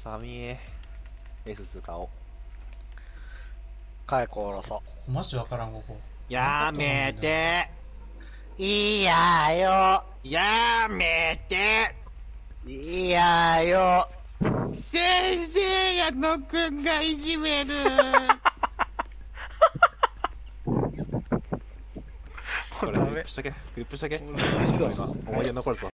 寒い。エース使おう。 カイコおろそ。 マジわからん、ここ。 やめて。 いやよ。 やめて。 いやよ。 先生やのくんがいじめる。これリップしとけ。リップしとけ。思い出残るぞ。